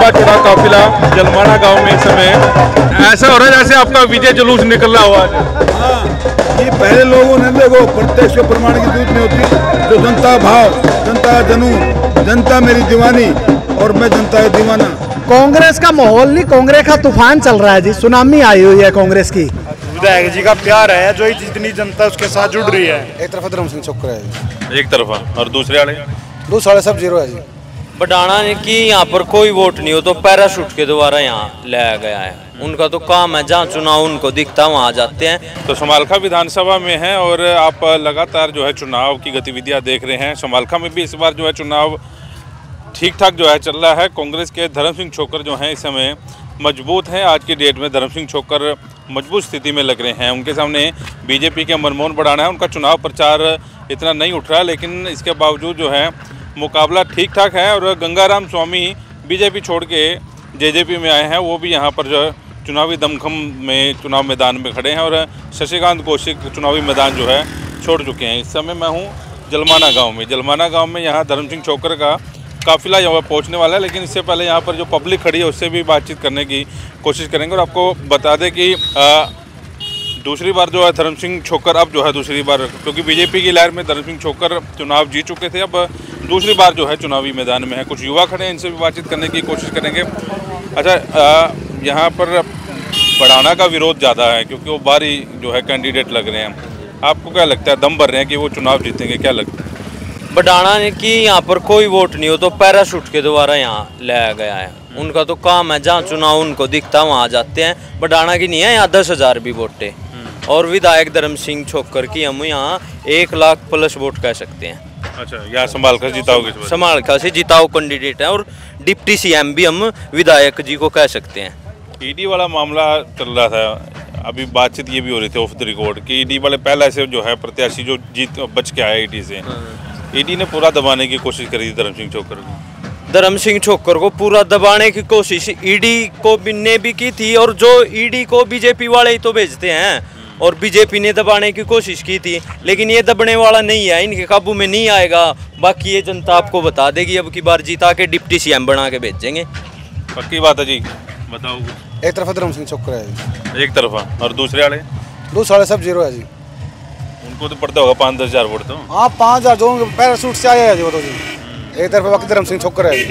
लंबा चौड़ा काफिला जलमाना गांव में इस समय ऐसा हो रहा है जैसे आपका विजय जुलूस निकल रहा हुआ है। हाँ, ये पहले लोगों ने देखो प्रत्यक्ष प्रमाण की जरूरत नहीं होती। जो जनता भाव, जनता जनून, जनता मेरी दीवानी और मैं जनता का दीवाना। कांग्रेस का माहौल नहीं, कांग्रेस का तूफान चल रहा है जी। सुनामी आई हुई है कांग्रेस की। विधायक जी का प्यार है, जो जितनी जनता उसके साथ जुड़ रही है। एक तरफ धर्म सिंह छोकर है, एक तरफा, और दूसरे वाले सब जीरो है जी। बढ़ाना ने कि यहाँ पर कोई वोट नहीं हो तो पैराशूट के द्वारा यहाँ लाया गया है। उनका तो काम है, जहाँ चुनाव उनको दिखता वहाँ आ जाते हैं। तो समालखा विधानसभा में है और आप लगातार जो है चुनाव की गतिविधियां देख रहे हैं। समालखा में भी इस बार जो है चुनाव ठीक ठाक जो है चल रहा है। कांग्रेस के धर्म सिंह छोकर जो हैं इस समय मजबूत हैं। आज की डेट में धर्म सिंह छोकर मजबूत स्थिति में लग रहे हैं। उनके सामने बीजेपी के मनमोहन बढ़ाना है। उनका चुनाव प्रचार इतना नहीं उठ रहा, लेकिन इसके बावजूद जो है मुकाबला ठीक ठाक है। और गंगाराम स्वामी बीजेपी छोड़ के जेजेपी में आए हैं, वो भी यहाँ पर जो है चुनावी दमखम में चुनाव मैदान में खड़े हैं। और शशिकांत कौशिक चुनावी मैदान जो है छोड़ चुके हैं। इस समय मैं हूँ जलमाना गांव में। जलमाना गांव में यहाँ धर्म सिंह छोकर का काफिला जो है पहुँचने वाला है, लेकिन इससे पहले यहाँ पर जो पब्लिक खड़ी है उससे भी बातचीत करने की कोशिश करेंगे। और आपको बता दें कि दूसरी बार जो है धर्म सिंह छोकर अब जो है दूसरी बार, क्योंकि बीजेपी की लहर में धर्म सिंह छोकर चुनाव जीत चुके थे, अब दूसरी बार जो है चुनावी मैदान में है। कुछ युवा खड़े हैं, इनसे भी बातचीत करने की कोशिश करेंगे। अच्छा, यहाँ पर बढ़ाना का विरोध ज़्यादा है क्योंकि वो बाहरी जो है कैंडिडेट लग रहे हैं। आपको क्या लगता है, दम भर रहे हैं कि वो चुनाव जीतेंगे, क्या लगता है? बढ़ाना ने कि यहाँ पर कोई वोट नहीं हो तो पैराशूट के द्वारा यहाँ लाया गया है। उनका तो काम है, जहाँ चुनाव उनको दिखता वहाँ आ जाते हैं। बढ़ाना की नहीं है, यहाँ 10,000 भी वोटे और विधायक धर्म सिंह छोकर की हम यहाँ 1 लाख प्लस वोट कह सकते हैं। अच्छा, यहाँ समालखा जिताओगे? समालखा से जिताओ कैंडिडेट है और डिप्टी सीएम भी हम विधायक जी को कह सकते हैं। ईडी वाला मामला चल रहा था, अभी बातचीत ये भी हो रही थी ऑफ द रिकॉर्ड कि ईडी वाले पहले से जो है प्रत्याशी जो जीत बच के आया ईडी से, ईडी ने पूरा दबाने की कोशिश करी थी धर्म सिंह छोकर को। धर्म सिंह छोकर को पूरा दबाने की कोशिश ईडी को ने भी की थी, और जो ईडी को बीजेपी वाले ही तो भेजते हैं और बीजेपी ने दबाने की कोशिश की थी, लेकिन ये दबने वाला नहीं है, इनके काबू में नहीं आएगा। बाकी ये जनता आपको बता देगी, अब की बार जीता के डिप्टी सीएम बना के भेजेंगे। पक्की बात है जी, बताओ। एक तरफा धर्म सिंह छोकर है, एक तरफा, और दूसरे वाले सब जीरो है जी। उनको तो पड़ता होगा 5-10 हज़ार वोट तो। हाँ, 5,000 जो पैराशूट से आया है जी वो तो जी। एक तरफा बाकी धर्म सिंह छोकर है।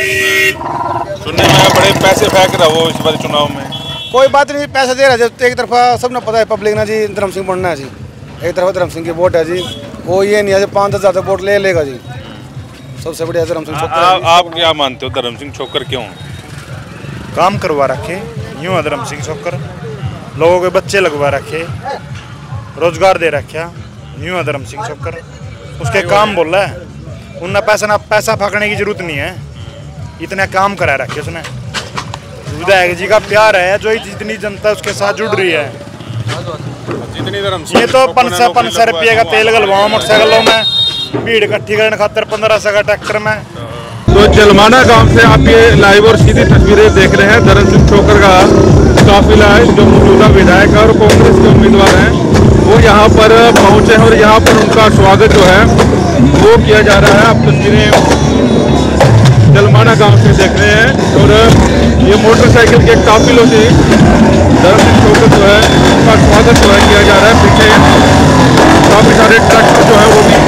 सुनने में बड़े पैसे फेंक रहा वो इस बार चुनाव में। कोई बात नहीं, पैसा दे रहा है। एक तरफा सब ना पता है पब्लिक ना जी, धर्म सिंह बनना है जी। एक तरफा धर्म सिंह की वोट है जी, वो ये नहीं है 5-10 हज़ार वोट ले लेगा जी। सबसे बढ़िया धर्म सिंह छोकर। आप क्या मानते हो, धर्म सिंह छोकर क्यों? काम करवा रखे यूँ है धर्म सिंह छोकर, लोगों के बच्चे लगवा रखे, रोजगार दे रखा यूँ है धर्म सिंह छोकर। उसके काम बोल रहा है, उन्हें पैसा फाकने की जरूरत नहीं है, इतना काम करा रखे उसने। विधायक जी का प्यार है, जो जितनी जनता उसके साथ जुड़ रही है। जितनी धर्म ये तो 500 रुपये का तेल गलवाओ मोटरसाइकिलों में, भीड़ इकट्ठी करने खातर 1500 का ट्रैक्टर में। तो जलमाना गांव से आप ये लाइव और सीधी तस्वीरें देख रहे हैं। धर्म सिंह छोकर का काफिला है, जो मौजूदा विधायक और कांग्रेस के उम्मीदवार हैं, वो यहाँ पर पहुंचे हैं और यहाँ पर उनका स्वागत जो है वो किया जा रहा है। आप तस्वीरें जलमाना गांव से देख रहे हैं और ये मोटरसाइकिल के काफिलों से धर्म सिंह छोकर जो है उनका स्वागत जो है किया जा रहा है। पीछे काफी सारे ट्रैक्टर जो है वो भी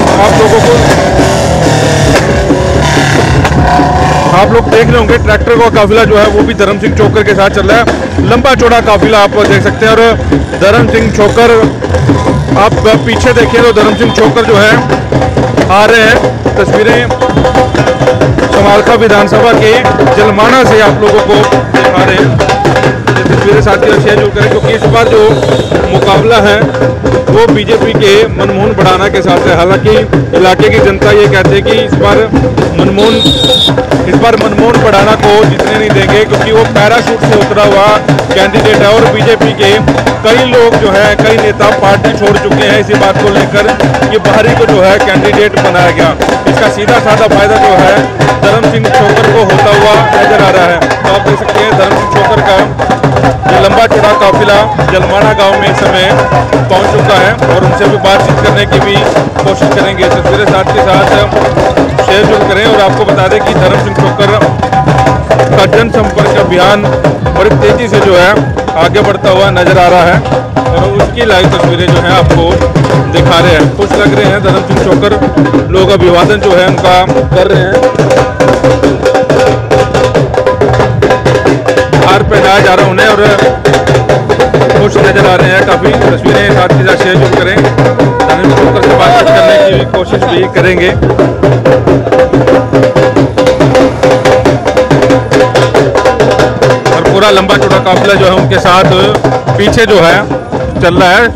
आप लोग देख रहे होंगे। ट्रैक्टर का काफिला जो है वो भी धर्म सिंह छोकर के साथ चल रहा है। लंबा चौड़ा काफिला आप देख सकते हैं। और धर्म सिंह छोकर, आप पीछे देखिए तो धर्म सिंह छोकर जो है आ रहे हैं। तस्वीरें समालखा विधानसभा के जलमाना से आप लोगों को दिखा रहे हैं। तस्वीरें साथियों शेयर जरूर करें, क्योंकि इस बार जो मुकाबला है वो बीजेपी के मनमोहन बढ़ाना के साथ है। हालांकि इलाके की जनता ये कहते हैं कि इस बार मनमोहन बढ़ाना को जीतने नहीं देंगे, क्योंकि वो पैराशूट से उतरा हुआ कैंडिडेट है। और बीजेपी के कई लोग जो है, कई नेता पार्टी छोड़ चुके हैं इसी बात को लेकर कि बाहरी को जो है कैंडिडेट बनाया गया। इसका सीधा साधा फायदा जो है धर्म सिंह छोकर को होता हुआ नजर आ रहा है। तो आप देख सकते हैं धर्म सिंह छोकर का ये लंबा चौड़ा काफिला जलमाना गांव में इस समय पहुंच चुका है और उनसे भी बातचीत करने की भी कोशिश करेंगे। तस्वीरें साथ के साथ शेयर जरूर करें। और आपको बता दें कि धर्म सिंह छोकर का जनसंपर्क अभियान बड़ी तेजी से जो है आगे बढ़ता हुआ नजर आ रहा है और उसकी लाइव तस्वीरें जो है आपको दिखा रहे हैं। खुश लग रहे हैं धर्म सिंह चोकर, लोग अभिवादन जो है उनका कर रहे हैं। हार पहनाया जा रहा है उन्हें और खुश नजर आ रहे हैं काफी। तस्वीरें साथ के साथ शेयर जरूर करें, धर्म सिंह चोकर से बातचीत करने की कोशिश भी करेंगे। और पूरा लंबा चौड़ा काफिला जो है उनके साथ पीछे जो है चल रहा है।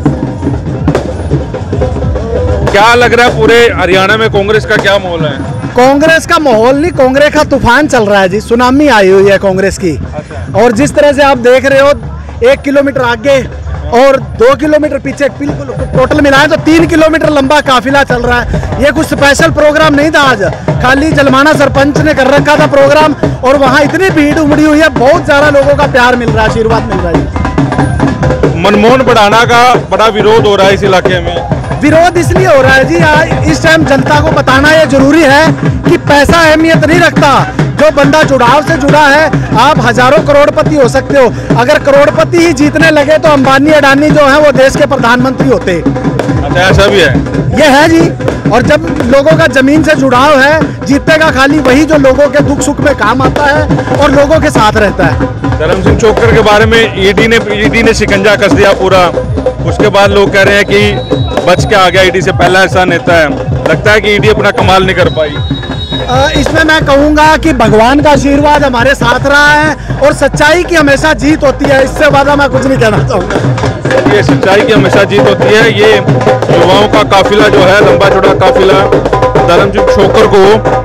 क्या लग रहा है पूरे हरियाणा में कांग्रेस का क्या माहौल है? कांग्रेस का माहौल नहीं, कांग्रेस का तूफान चल रहा है जी। सुनामी आई हुई है कांग्रेस की। और जिस तरह से आप देख रहे हो 1 किलोमीटर आगे और 2 किलोमीटर पीछे, बिल्कुल टोटल मिलाएं तो 3 किलोमीटर लंबा काफिला चल रहा है। ये कुछ स्पेशल प्रोग्राम नहीं था आज, खाली जलमाना सरपंच ने कर रखा था प्रोग्राम और वहाँ इतनी भीड़ उमड़ी हुई है, बहुत ज्यादा लोगों का प्यार मिल रहा है, आशीर्वाद मिल रहा है। मनमोहन बढ़ाना का बड़ा विरोध हो रहा है इस इलाके में। विरोध इसलिए हो रहा है जी, इस टाइम जनता को बताना ये जरूरी है कि पैसा अहमियत नहीं रखता। जो बंदा जुड़ाव से जुड़ा है, आप हजारों करोड़पति हो सकते हो, अगर करोड़पति ही जीतने लगे तो अंबानी अडानी जो है वो देश के प्रधानमंत्री होते। अच्छा, ऐसा भी है? ये है जी। और जब लोगों का जमीन से जुड़ाव है, जीतेगा खाली वही जो लोगों के दुख सुख में काम आता है और लोगों के साथ रहता है। धर्म सिंह चोकर के बारे में ईडी ने शिकंजा कस दिया पूरा, उसके बाद लोग कह रहे हैं कि बच के आ गया ईडी से, पहला ऐसा नेता है। लगता है कि ईडी अपना कमाल नहीं कर पाई। इसमें मैं कहूंगा कि भगवान का आशीर्वाद हमारे साथ रहा है और सच्चाई की हमेशा जीत होती है, इससे ज्यादा मैं कुछ नहीं कहना चाहूंगा। ये सच्चाई की हमेशा जीत होती है। ये युवाओं का काफिला जो है, लंबा चौड़ा काफिला धर्म सिंह चोकर को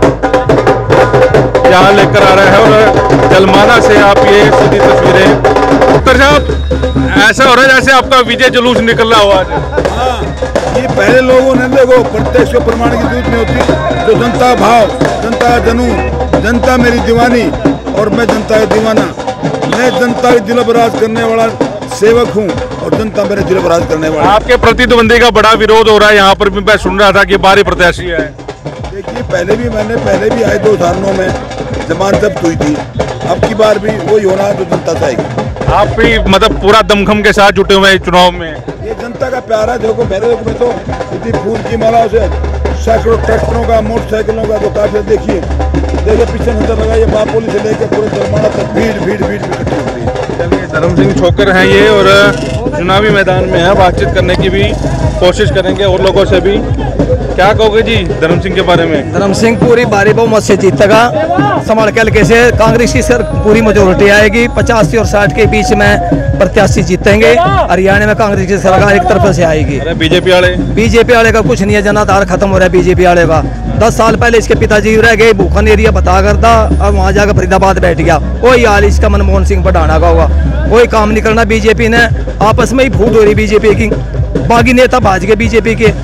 यहाँ लेकर आ रहा है और जलमाना से आप ये सीधी तस्वीरें। डॉक्टर साहब, ऐसा हो रहा है जैसे आपका विजय जुलूस निकल रहा हो आज। ये पहले लोगों ने देखो प्रत्यक्ष प्रमाण की जरूरत नहीं होती, जो जनता भाव, जनता का जुनून, जनता मेरी दीवानी और मैं जनता का दीवाना। मैं जनता के दिल बराज करने वाला सेवक हूँ और जनता मेरे दिल बराज करने वाला। आपके प्रतिद्वंदी का बड़ा विरोध हो रहा है यहाँ पर भी, मैं सुन रहा था कि बाहरी प्रत्याशी है। देखिए, पहले भी आए 2009 में जमानत जब्त हुई थी, अब की बार भी वही होना जो जनता चाहेगी। आप भी मतलब पूरा दमखम के साथ जुटे हुए हैं चुनाव में। ये जनता का प्यार है। देखो मेरे में तो इतनी फूल की मालाओं से सैकड़ों ट्रैक्टरों का, मोटरसाइकिलों का जो काफिला देखिए पीछे नजर लगाइए, बापोली से लेकर पूरे जलमाना तक भीड़ इकट्ठी हो रही है। चलिए, धर्म सिंह चोकर हैं ये और चुनावी मैदान में है, बातचीत करने की भी कोशिश करेंगे और लोगों से भी। क्या कहोगे जी धर्म सिंह के बारे में? धर्म सिंह पूरी भारी बहुमत से जीतेगा, संभाल के हल्के से। कांग्रेस की सर पूरी मेजोरिटी आएगी, 85 और 60 के बीच में प्रत्याशी जीतेंगे। हरियाणा में कांग्रेस की सरकार एक तरफ से आएगी। बीजेपी वाले का कुछ नहीं है, जनाधार खत्म हो रहा है बीजेपी वाले का। 10 साल पहले इसके पिताजी रह गए, भूखन एरिया बता करता और वहाँ जाकर फरीदाबाद बैठ गया। वही हाल इसका मनमोहन सिंह बढ़ाना का होगा, कोई काम नहीं करना। बीजेपी ने आपस में ही फूट हो रही बीजेपी की, बाकी नेता भाज गए बीजेपी के।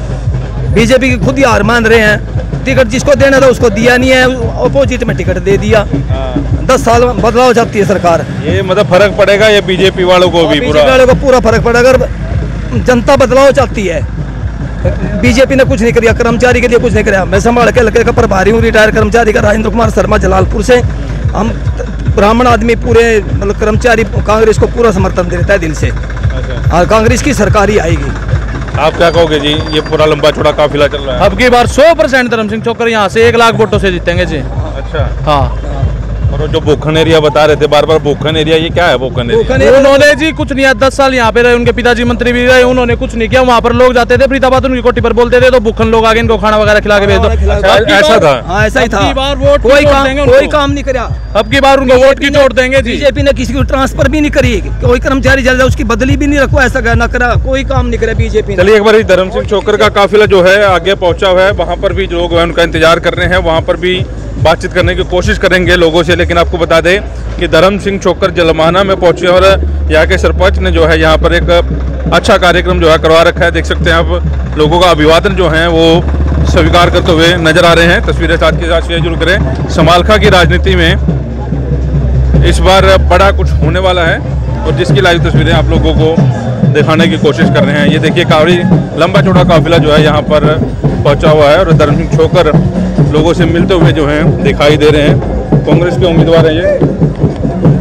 बीजेपी की खुद ही हार मान रहे हैं, टिकट जिसको देना था उसको दिया नहीं है, अपोजिट में टिकट दे दिया। 10 साल बदलाव चाहती है सरकार। ये मतलब फर्क पड़ेगा ये बीजेपी वालों को भी, बीजेपी वालों को पूरा फर्क पड़ेगा। अगर जनता बदलाव चाहती है, बीजेपी ने कुछ नहीं किया, कर्मचारी के लिए कुछ नहीं किया। मैं संभाल के हल्के का प्रभारी हूँ, रिटायर कर्मचारी का, राजेंद्र कुमार शर्मा जलालपुर से। हम ब्राह्मण आदमी पूरे मतलब कर्मचारी कांग्रेस को पूरा समर्थन देता है दिल से। और कांग्रेस की सरकार ही आएगी। आप क्या कहोगे जी? ये पूरा लंबा चौड़ा काफिला चल रहा है। अब की बार 100% धर्म सिंह चोकर यहाँ से 1 लाख वोटों से जीतेंगे जी। अच्छा, हाँ। और जो भूखन एरिया बता रहे थे बार बार, भूखन एरिया ये क्या है? भूखन एरिया उन्होंने जी कुछ नहीं, 10 साल यहाँ पे रहे, उनके पिताजी मंत्री भी रहे, उन्होंने कुछ नहीं किया। वहाँ पर लोग जाते थे फरीदाबाद, उनकी कोठी पर बोलते थे तो भूखन लोग आगे इनको खाना वगैरह खिला के भेज दो। ऐसा था? हाँ, ऐसा ही था। कोई काम नहीं करा। अब की बार उनको वोट की चोट देंगे जी। बीजेपी ने किसी को ट्रांसफर भी नहीं करी, कोई कर्मचारी चल जाए उसकी बदली भी नहीं रखो, ऐसा ना करा, कोई काम नहीं करा बीजेपी ने। चलिए, एक बार धर्म सिंह चोकर का काफिला जो है आगे पहुंचा हुआ है, वहाँ पर भी लोग उनका इंतजार कर रहे हैं, वहाँ पर भी बातचीत करने की कोशिश करेंगे लोगों से। लेकिन आपको बता दें कि धर्म सिंह चोकर जलमाना में पहुंचे और यहाँ के सरपंच ने जो है यहाँ पर एक अच्छा कार्यक्रम जो है करवा रखा है। देख सकते हैं आप, लोगों का अभिवादन जो है वो स्वीकार करते हुए नजर आ रहे हैं। तस्वीरें साथ के साथ शेयर जरूर करें। समालखा की राजनीति में इस बार बड़ा कुछ होने वाला है और जिसकी लाइव तस्वीरें आप लोगों को दिखाने की कोशिश कर रहे हैं। ये देखिए, काफी लंबा चौड़ा काफिला जो है यहाँ पर पहुँचा हुआ है और धर्म सिंह चोकर लोगों से मिलते हुए जो हैं दिखाई दे रहे हैं। कांग्रेस के उम्मीदवार हैं ये।